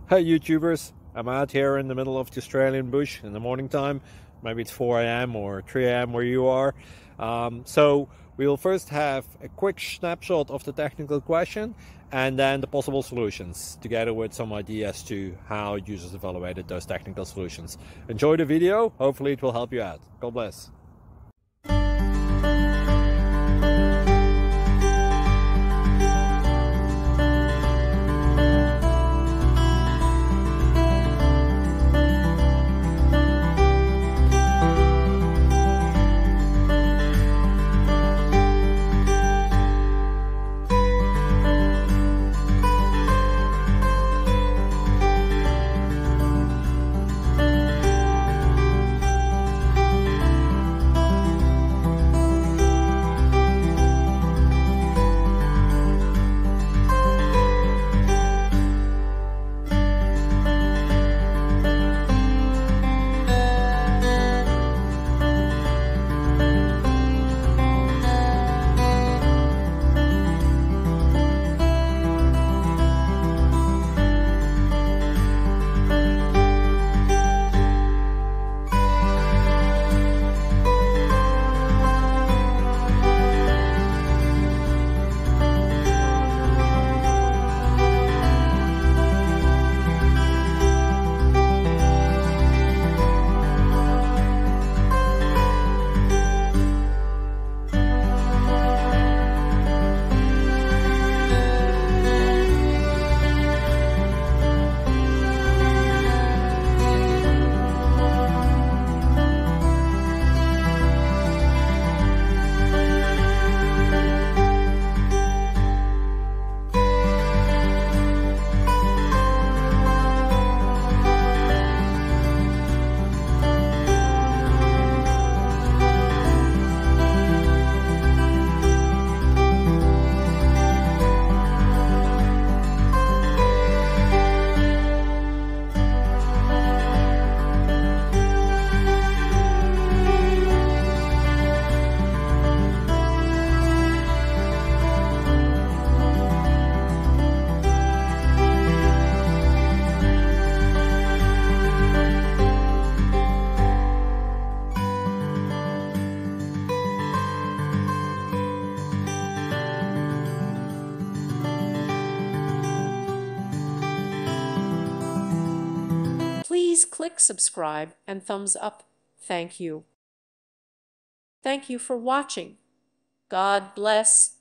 Hey YouTubers, I'm out here in the middle of the Australian bush in the morning time. Maybe it's 4 a.m. or 3 a.m. where you are. So we'll first have a quick snapshot of the technical question and then the possible solutions, together with some ideas to how users evaluated those technical solutions. Enjoy the video, hopefully it will help you out. God bless. Please click subscribe and thumbs up. Thank you. Thank you for watching. God bless.